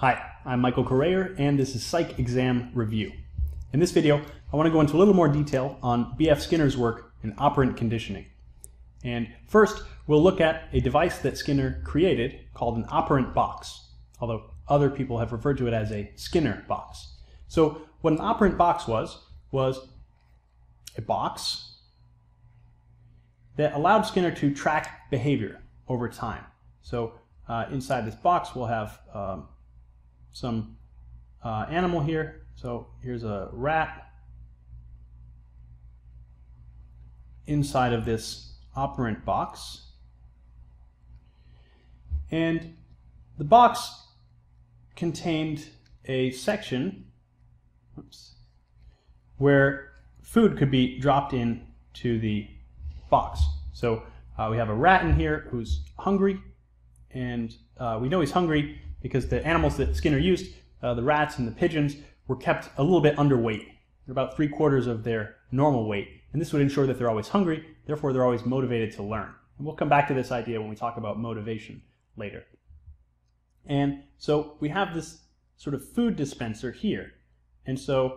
Hi, I'm Michael Correyer, and this is Psych Exam Review. In this video, I want to go into a little more detail on B.F. Skinner's work in operant conditioning. And first, we'll look at a device that Skinner created called an operant box, although other people have referred to it as a Skinner box. So what an operant box was a box that allowed Skinner to track behavior over time. So inside this box, we'll have some animal here. So here's a rat inside of this operant box. And the box contained a section where food could be dropped in to the box. So we have a rat in here who's hungry, and we know he's hungry because the animals that Skinner used, the rats and the pigeons, were kept a little bit underweight. They're about 3/4 of their normal weight, and this would ensure that they're always hungry, therefore they're always motivated to learn. And we'll come back to this idea when we talk about motivation later. And so we have this sort of food dispenser here, and so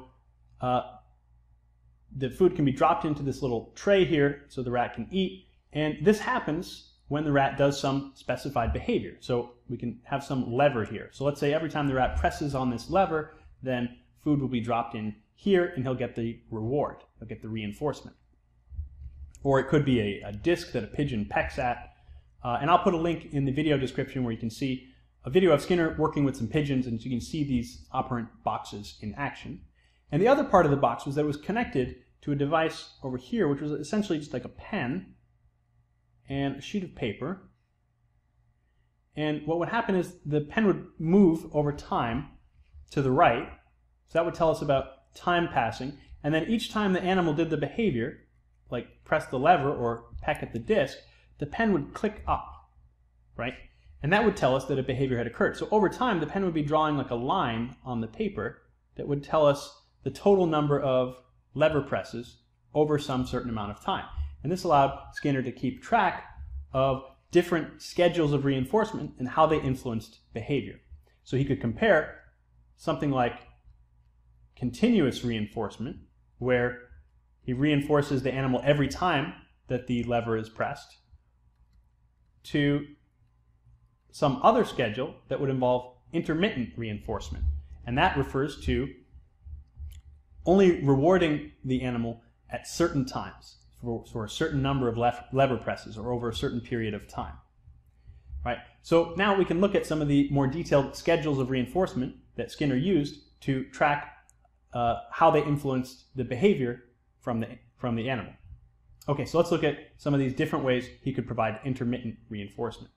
the food can be dropped into this little tray here so the rat can eat, and this happens when the rat does some specified behavior. So we can have some lever here. So let's say every time the rat presses on this lever, then food will be dropped in here and he'll get the reward. He'll get the reinforcement. Or it could be a disc that a pigeon pecks at. And I'll put a link in the video description where you can see a video of Skinner working with some pigeons, and you can see these operant boxes in action. And the other part of the box was that it was connected to a device over here, which was essentially just like a pen and a sheet of paper. And what would happen is the pen would move over time to the right. So that would tell us about time passing. And then each time the animal did the behavior, like press the lever or peck at the disc, the pen would click up, right? And that would tell us that a behavior had occurred. So over time, the pen would be drawing like a line on the paper that would tell us the total number of lever presses over some certain amount of time. And this allowed Skinner to keep track of different schedules of reinforcement and how they influenced behavior. So he could compare something like continuous reinforcement, where he reinforces the animal every time that the lever is pressed, to some other schedule that would involve intermittent reinforcement. And that refers to only rewarding the animal at certain times for a certain number of lever presses or over a certain period of time. Right? So now we can look at some of the more detailed schedules of reinforcement that Skinner used to track how they influenced the behavior from the animal. Okay, so let's look at some of these different ways he could provide intermittent reinforcement.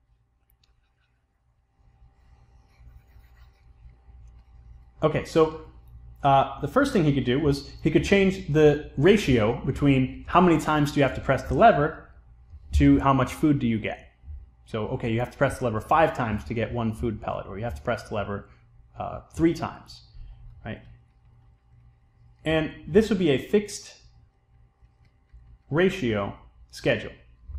Okay, so the first thing he could do was he could change the ratio between how many times do you have to press the lever to how much food do you get. So, okay, you have to press the lever 5 times to get 1 food pellet, or you have to press the lever 3 times, right? And this would be a fixed ratio schedule.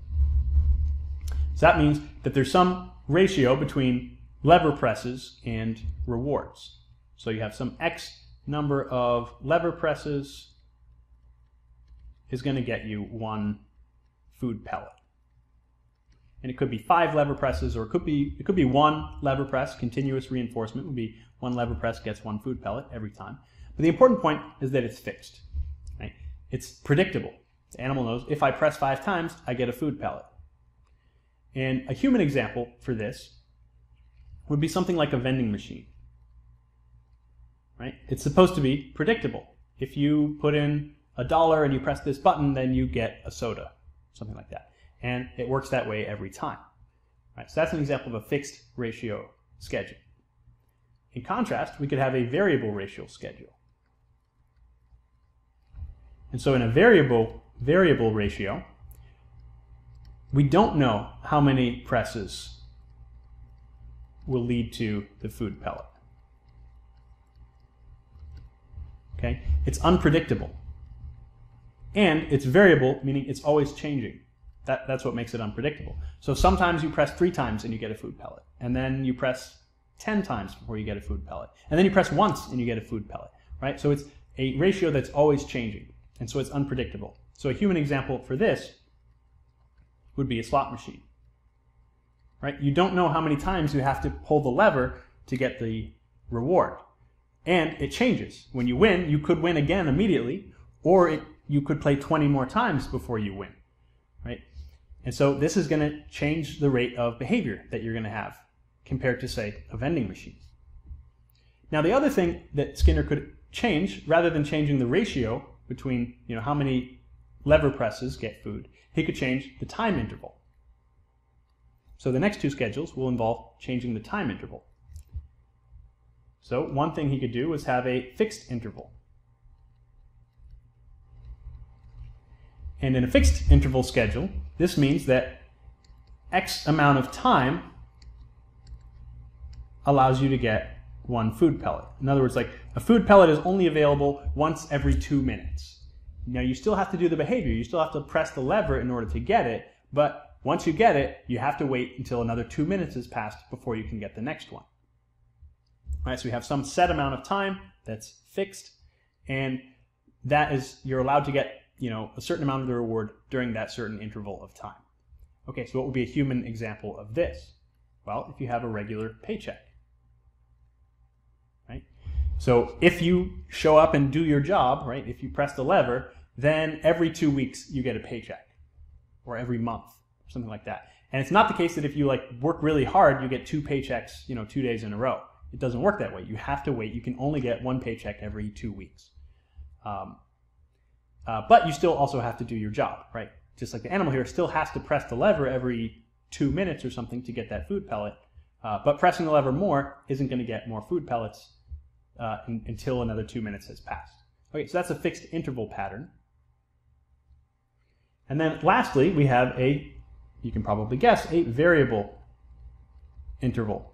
So that means that there's some ratio between lever presses and rewards. So you have some X number of lever presses is going to get you 1 food pellet. And it could be 5 lever presses, or it could be 1 lever press. Continuous reinforcement would be 1 lever press gets 1 food pellet every time. But the important point is that it's fixed. Right? It's predictable. The animal knows if I press 5 times, I get a food pellet. And a human example for this would be something like a vending machine. Right? It's supposed to be predictable. If you put in $1 and you press this button, then you get a soda, something like that. And it works that way every time. Right? So that's an example of a fixed ratio schedule. In contrast, we could have a variable ratio schedule. And so in a variable ratio, we don't know how many presses will lead to the food pellet. Okay? It's unpredictable. And it's variable, meaning it's always changing. That's what makes it unpredictable. So sometimes you press 3 times and you get a food pellet. And then you press 10 times before you get a food pellet. And then you press once and you get a food pellet, right? So it's a ratio that's always changing, and so it's unpredictable. So a human example for this would be a slot machine, right? You don't know how many times you have to pull the lever to get the reward. And it changes. When you win, you could win again immediately, or you could play 20 more times before you win, right? And so this is going to change the rate of behavior that you're going to have compared to, say, a vending machine. Now, the other thing that Skinner could change, rather than changing the ratio between, how many lever presses get food, he could change the time interval. So the next two schedules will involve changing the time interval. So one thing he could do was have a fixed interval. And in a fixed interval schedule, this means that X amount of time allows you to get one food pellet. In other words, like a food pellet is only available once every 2 minutes. Now you still have to do the behavior. You still have to press the lever in order to get it, but once you get it, you have to wait until another 2 minutes has passed before you can get the next one. All right, so we have some set amount of time that's fixed, and that is, you're allowed to get, a certain amount of the reward during that certain interval of time. Okay, so what would be a human example of this? Well, if you have a regular paycheck, right? So if you show up and do your job, right, if you press the lever, then every 2 weeks you get a paycheck, or every month, something like that. And it's not the case that if you work really hard, you get 2 paychecks, 2 days in a row. It doesn't work that way. You have to wait. You can only get 1 paycheck every 2 weeks. But you still also have to do your job, right? Just like the animal here still has to press the lever every 2 minutes or something to get that food pellet. But pressing the lever more isn't going to get more food pellets until another 2 minutes has passed. Okay, so that's a fixed interval pattern. And then lastly, we have you can probably guess, a variable interval.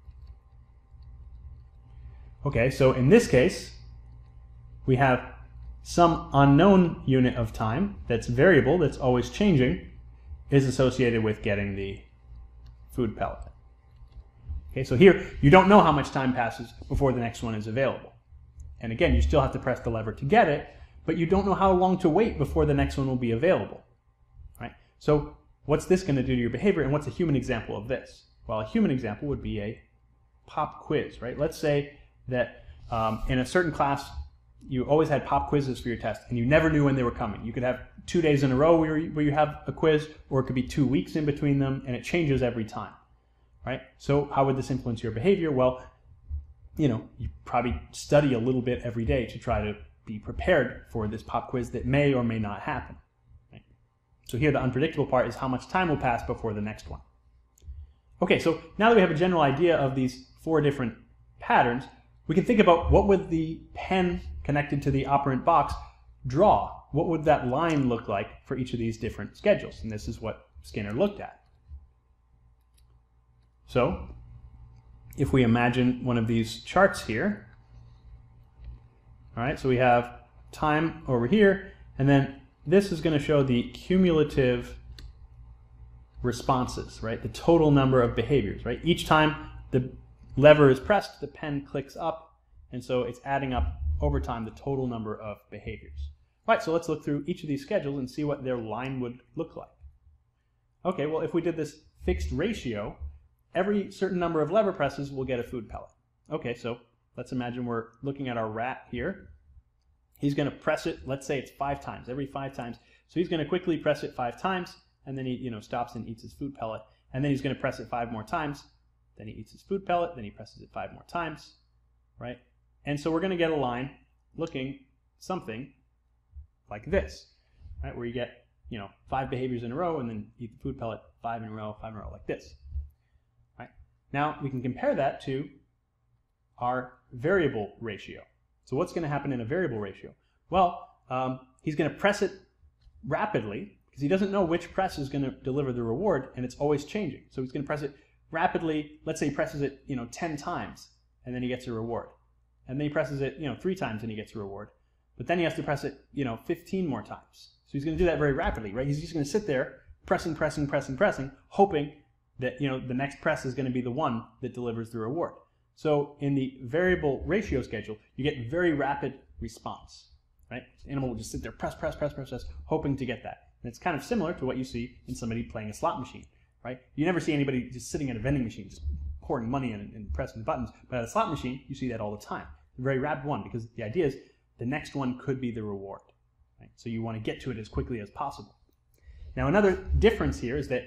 Okay, so in this case, we have some unknown unit of time that's variable, that's always changing, is associated with getting the food pellet. Okay, so here, you don't know how much time passes before the next one is available. And again, you still have to press the lever to get it, but you don't know how long to wait before the next one will be available. Right? So what's this going to do to your behavior, and what's a human example of this? Well, a human example would be a pop quiz, right? Let's say that in a certain class, you always had pop quizzes for your test, and you never knew when they were coming. You could have 2 days in a row where you have a quiz, or it could be 2 weeks in between them, and it changes every time, right? So how would this influence your behavior? Well, you probably study a little bit every day to try to be prepared for this pop quiz that may or may not happen. Right? So here the unpredictable part is how much time will pass before the next one. Okay, so now that we have a general idea of these 4 different patterns, we can think about what would the pen connected to the operant box draw? What would that line look like for each of these different schedules? And this is what Skinner looked at. So if we imagine one of these charts here, all right, so we have time over here, and then this is going to show the cumulative responses, right? The total number of behaviors, right? Each time the lever is pressed, the pen clicks up, and so it's adding up over time the total number of behaviors. All right, so let's look through each of these schedules and see what their line would look like. Okay, well, if we did this fixed ratio, every certain number of lever presses will get a food pellet. Okay, so let's imagine we're looking at our rat here. He's going to press it, let's say it's 5 times, every 5 times. So he's going to quickly press it 5 times, and then he stops and eats his food pellet. And then he's going to press it 5 more times, then he eats his food pellet, then he presses it 5 more times, right? And so we're going to get a line looking something like this, right? Where you get, 5 behaviors in a row, and then eat the food pellet 5 in a row, 5 in a row, like this. Right? Now we can compare that to our variable ratio. So what's going to happen in a variable ratio? Well, he's going to press it rapidly because he doesn't know which press is going to deliver the reward, and it's always changing. So he's going to press it rapidly. Let's say he presses it 10 times, and then he gets a reward. And then he presses it 3 times, and he gets a reward. But then he has to press it 15 more times. So he's going to do that very rapidly, right? He's just going to sit there pressing, hoping that the next press is going to be the one that delivers the reward. So in the variable ratio schedule, you get very rapid response, right? The animal will just sit there, press, hoping to get that. And it's kind of similar to what you see in somebody playing a slot machine, right? You never see anybody just sitting at a vending machine, just pouring money in and pressing the buttons. But at a slot machine, you see that all the time. A very rapid one, because the idea is the next one could be the reward, right? So you want to get to it as quickly as possible. Now, another difference here is that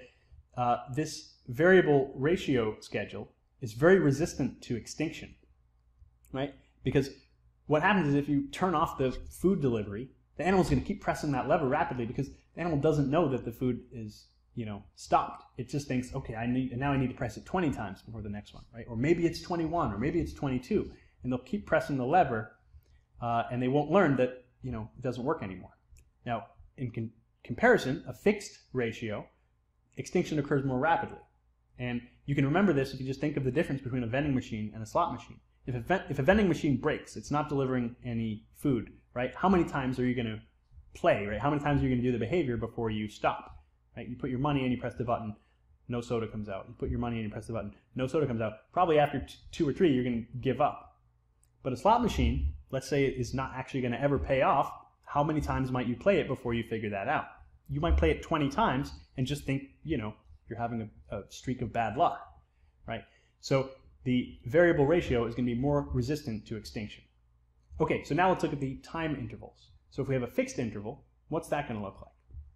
this variable ratio schedule is very resistant to extinction, right? Because what happens is if you turn off the food delivery, the animal's going to keep pressing that lever rapidly because the animal doesn't know that the food is, stopped. It just thinks, okay, now I need to press it 20 times before the next one, right? Or maybe it's 21, or maybe it's 22, and they'll keep pressing the lever, and they won't learn that, it doesn't work anymore. Now, in comparison, a fixed ratio, extinction occurs more rapidly. And you can remember this if you just think of the difference between a vending machine and a slot machine. If a vending machine breaks, it's not delivering any food, right? How many times are you going to play, right? How many times are you going to do the behavior before you stop, right? You put your money in, you press the button, no soda comes out. You put your money in, you press the button, no soda comes out. Probably after 2 or 3, you're going to give up. But a slot machine, let's say, is not actually going to ever pay off. How many times might you play it before you figure that out? You might play it 20 times and just think, you're having a streak of bad luck, right? So the variable ratio is going to be more resistant to extinction. Okay, so now let's look at the time intervals. So if we have a fixed interval, what's that going to look like?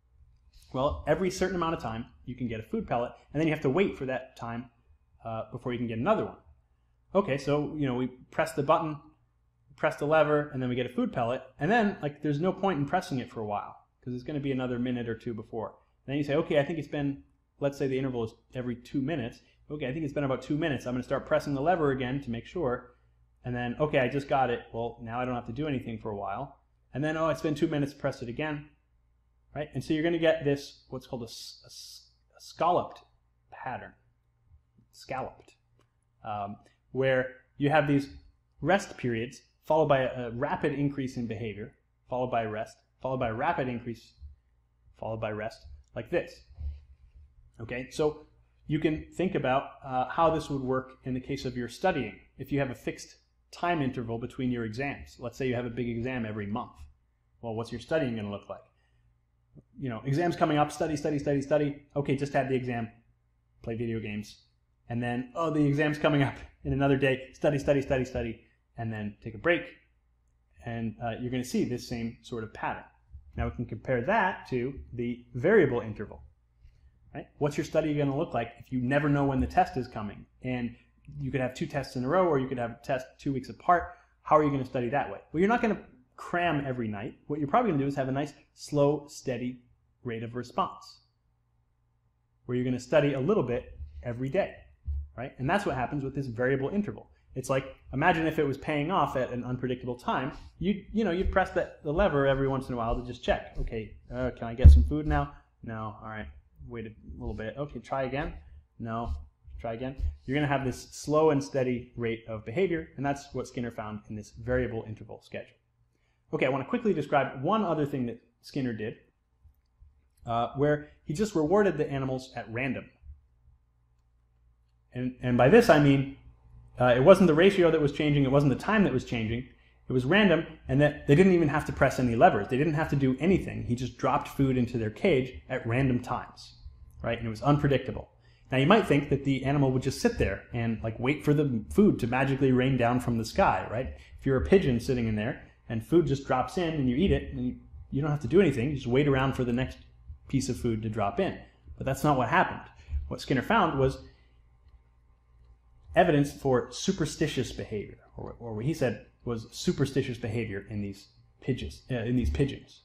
Well, every certain amount of time, you can get a food pellet, and then you have to wait for that time before you can get another one. Okay, so, we press the button, press the lever, and then we get a food pellet, and then, there's no point in pressing it for a while, because it's going to be another minute or two before. Then you say, okay, I think it's been, let's say the interval is every 2 minutes. Okay, I think it's been about 2 minutes. I'm going to start pressing the lever again to make sure. And then, okay, I just got it. Well, now I don't have to do anything for a while. And then, it's been 2 minutes, press it again. Right? And so you're going to get this, what's called a scalloped pattern. Scalloped. Where you have these rest periods followed by a rapid increase in behavior, followed by rest, followed by a rapid increase, followed by rest, like this. Okay, so you can think about how this would work in the case of your studying. If you have a fixed time interval between your exams, let's say you have a big exam every month. Well, what's your studying going to look like? Exams coming up, study. Okay, just had the exam, play video games. And then, the exam's coming up in another day, study, and then take a break. And you're going to see this same sort of pattern. Now we can compare that to the variable interval. Right? What's your study going to look like if you never know when the test is coming? And you could have 2 tests in a row, or you could have a test 2 weeks apart. How are you going to study that way? Well, you're not going to cram every night. What you're probably going to do is have a nice, slow, steady rate of response, where you're going to study a little bit every day, right? And that's what happens with this variable interval. It's like, imagine if it was paying off at an unpredictable time. You'd press the lever every once in a while to just check. Okay, can I get some food now? No. All right. Wait a little bit. Okay, try again. No. Try again. You're going to have this slow and steady rate of behavior, and that's what Skinner found in this variable interval schedule. Okay, I want to quickly describe one other thing that Skinner did, where he just rewarded the animals at random. And by this I mean, it wasn't the ratio that was changing, it wasn't the time that was changing, it was random, and that they didn't even have to press any levers. They didn't have to do anything. He just dropped food into their cage at random times, right? And it was unpredictable. Now you might think that the animal would just sit there and wait for the food to magically rain down from the sky, right? If you're a pigeon sitting in there and food just drops in and you eat it, and you don't have to do anything, you just wait around for the next piece of food to drop in. But that's not what happened. What Skinner found was evidence for superstitious behavior, or what he said was superstitious behavior in these pigeons.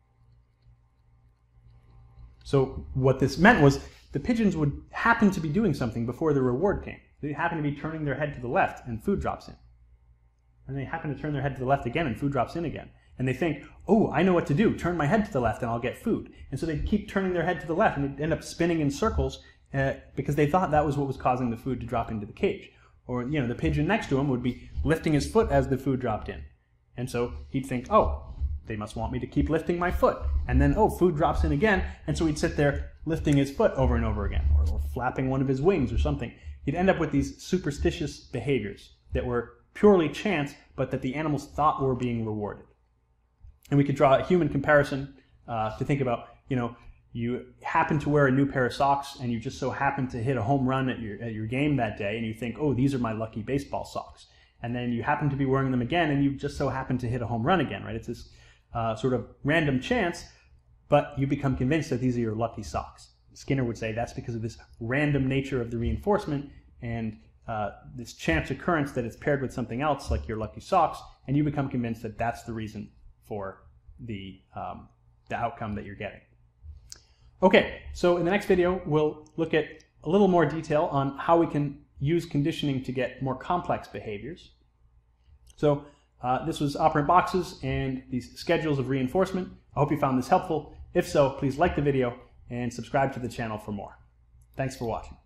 So what this meant was the pigeons would happen to be doing something before the reward came. They happen to be turning their head to the left and food drops in. And they happen to turn their head to the left again and food drops in again. And they think, oh, I know what to do. Turn my head to the left and I'll get food. And so they keep turning their head to the left and they end up spinning in circles because they thought that was what was causing the food to drop into the cage. Or, the pigeon next to him would be lifting his foot as the food dropped in. And so he'd think, oh, they must want me to keep lifting my foot. And then, oh, food drops in again. And so he'd sit there lifting his foot over and over again, or flapping one of his wings or something. He'd end up with these superstitious behaviors that were purely chance, but that the animals thought were being rewarded. And we could draw a human comparison to think about, you happen to wear a new pair of socks and you just so happen to hit a home run at your game that day, and you think, oh, these are my lucky baseball socks. And then you happen to be wearing them again and you just so happen to hit a home run again, right? It's this sort of random chance, but you become convinced that these are your lucky socks. Skinner would say that's because of this random nature of the reinforcement and this chance occurrence that it's paired with something else, like your lucky socks, and you become convinced that that's the reason for the outcome that you're getting. Okay, so in the next video, we'll look at a little more detail on how we can use conditioning to get more complex behaviors. So this was Operant Boxes and these schedules of reinforcement. I hope you found this helpful. If so, please like the video and subscribe to the channel for more. Thanks for watching.